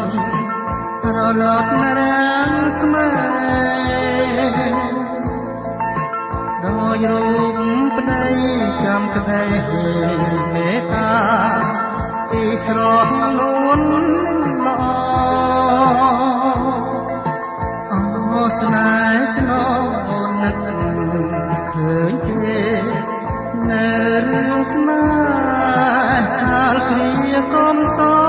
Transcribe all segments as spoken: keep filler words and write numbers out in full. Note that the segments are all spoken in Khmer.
រលត់រាំងស្មើដោយរូបប្តីចាំក្តីមេត្តាពីស្រស់នួនល្អអោស្នេហ៍ស្នងនឹកឃើញទេនៅរឿងស្នេហ៍ខាលគ្នាកុំសោ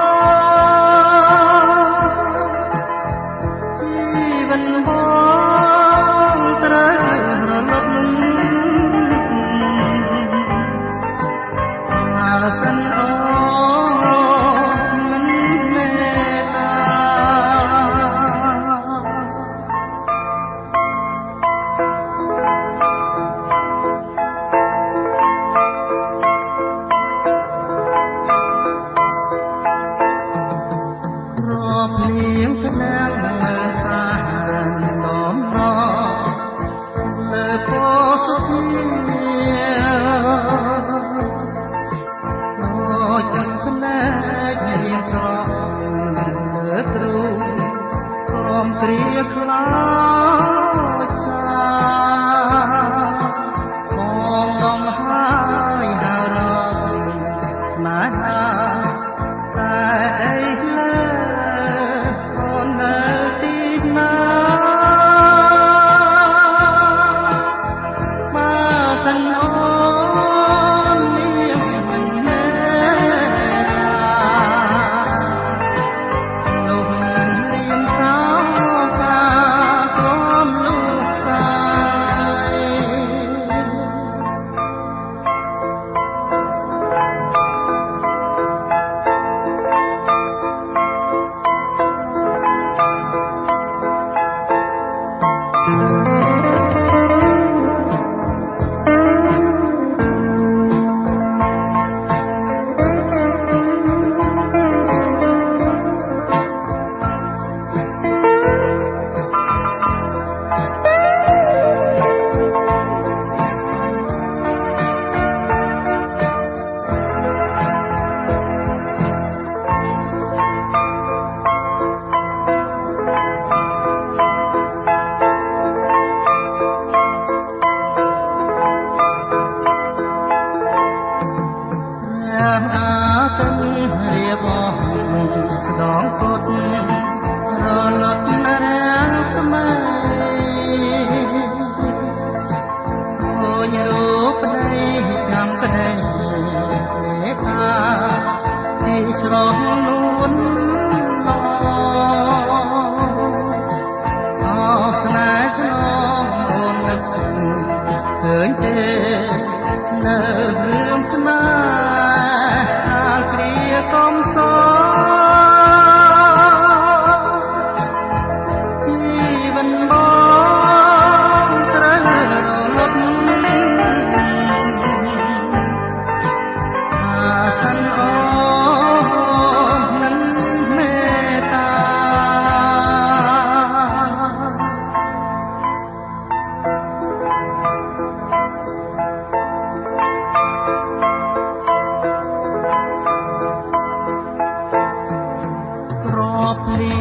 គ្រាខ្លោចសាបងដំហើយហើយរកស្នេហាតែអីលើអូននៅទីណាបើសិនអូននាងមិនមែននោះរៀងសោស្ដងពុតរលត់រាំងស្មើអូនរូបប្តីចាំក្តីមេត្តាពីស្រស់នួនល្អអោស្នេហ៍ស្នងអូននឹកឃើញទេនៅរឿងស្នេហ៍គ្រាកុំសោគ្រាប់លៀ